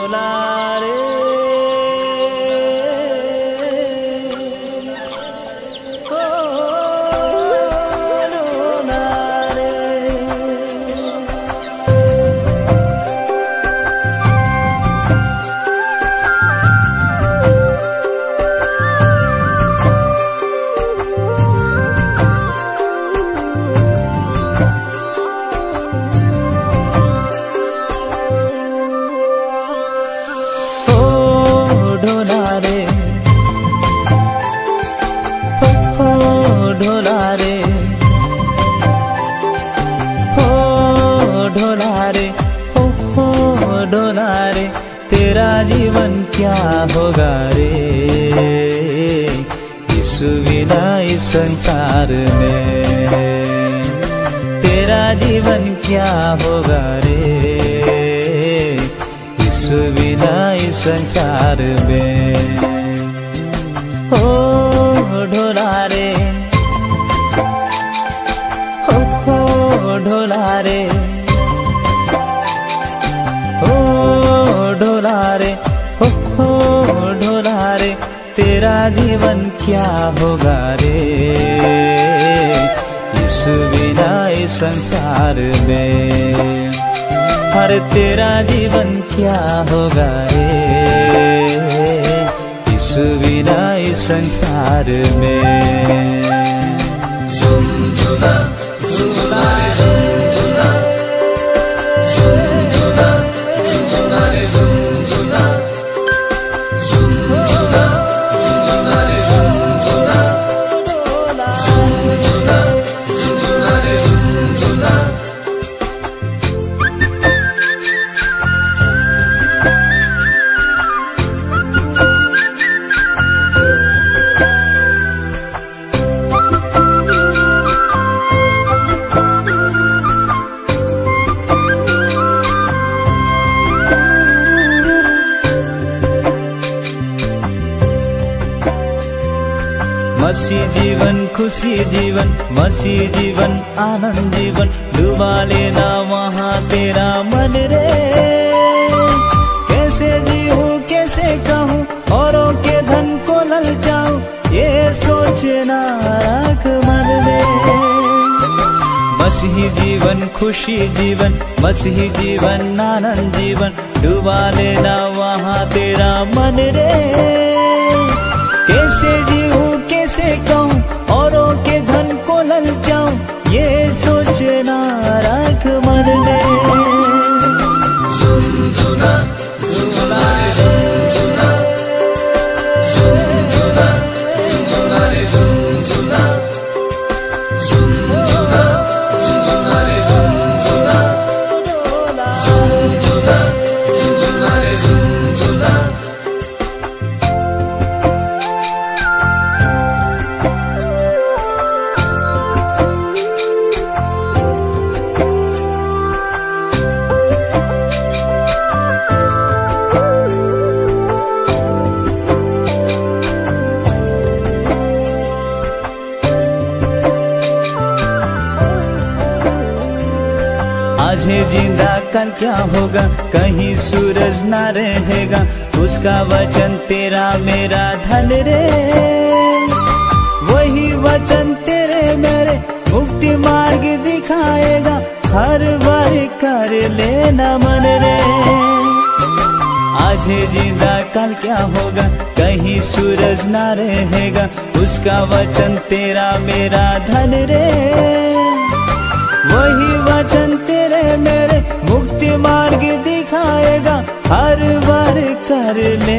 ढोला रे तेरा जीवन क्या होगा रे यीशु बिना इस संसार में। तेरा जीवन क्या होगा रे यीशु बिना इस संसार में। ओ ढोला रे ओ ढोला रे ढोला रे हो ढोला रे तेरा जीवन क्या होगा रे यीशु बिना इस संसार में। हर तेरा जीवन क्या होगा रे यीशु बिना इस संसार में। झुनझुना झुनझुना मसीह जीवन खुशी जीवन मसीह जीवन आनंद जीवन डुबा लेना वहाँ तेरा मन रे। कैसे जीऊँ कैसे कहूँ औरों के धन को ललचाऊं ये सोचना रख मन में। मसीह जीवन खुशी जीवन मसीह जीवन आनंद जीवन डुबा लेना वहाँ तेरा मन रे। कैसे जीऊँ कैसे कहूँ औरों के धन को ललचाऊं ये सोचना रख मन में। झुनझुना झुनझुना झुनझुना झुनझुना झुनझुना रे झुनझुना झुनझुना झुनझुना रे झुनझुना झुनझुना झुनझुना रे झुनझुना। आज है जिंदा कल क्या होगा कहीं सूरज ना रहेगा उसका वचन तेरा मेरा धन रे। वही वचन तेरे मेरे मुक्ति मार्ग दिखाएगा हर बार कर लेना मन रे। आज है जिंदा कल क्या होगा कहीं सूरज ना रहेगा उसका वचन तेरा मेरा धन रे। वही वचन तेरे मेरे मुक्ति मार्ग दिखाएगा हर बार कर